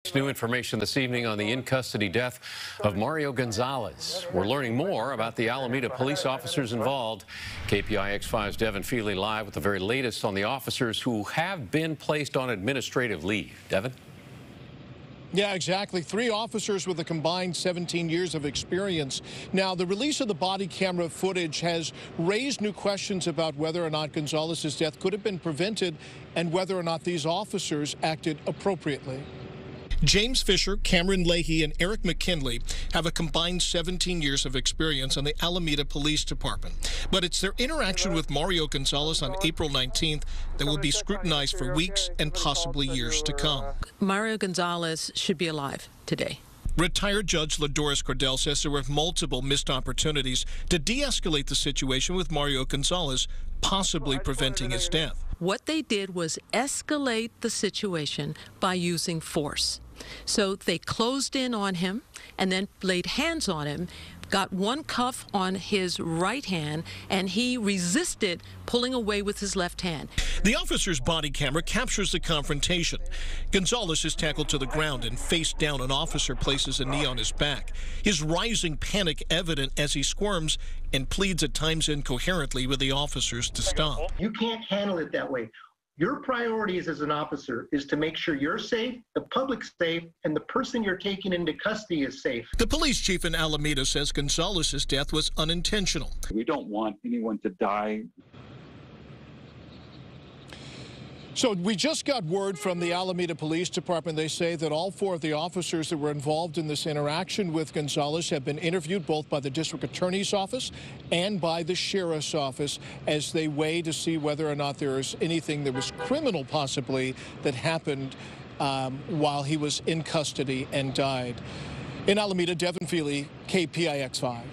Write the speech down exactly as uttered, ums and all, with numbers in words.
New information this evening on the in-custody death of Mario Gonzalez. We're learning more about the Alameda police officers involved. K P I X five's Devin Feely live with the very latest on the officers who have been placed on administrative leave. Devin? Yeah, exactly. Three officers with a combined seventeen years of experience. Now, the release of the body camera footage has raised new questions about whether or not Gonzalez's death could have been prevented and whether or not these officers acted appropriately. James Fisher, Cameron Leahy, and Eric McKinley have a combined seventeen years of experience on the Alameda Police Department. But it's their interaction with Mario Gonzalez on April nineteenth that will be scrutinized for weeks and possibly years to come. Mario Gonzalez should be alive today. Retired Judge LaDoris Cordell says there were multiple missed opportunities to de-escalate the situation with Mario Gonzalez, possibly preventing his death. What they did was escalate the situation by using force. So they closed in on him and then laid hands on him, got one cuff on his right hand, and he resisted pulling away with his left hand. The officer's body camera captures the confrontation. Gonzalez is tackled to the ground and face down. An officer places a knee on his back. His rising panic evident as he squirms and pleads at times incoherently with the officers to stop. You can't handle it that way. Your priorities as an officer is to make sure you're safe, the public's safe, and the person you're taking into custody is safe. The police chief in Alameda says Gonzalez's death was unintentional. We don't want anyone to die. So we just got word from the Alameda Police Department. They say that all four of the officers that were involved in this interaction with Gonzalez have been interviewed both by the district attorney's office and by the sheriff's office as they weigh to see whether or not there is anything that was criminal possibly that happened um, while he was in custody and died. In Alameda, Devin Feely, K P I X five.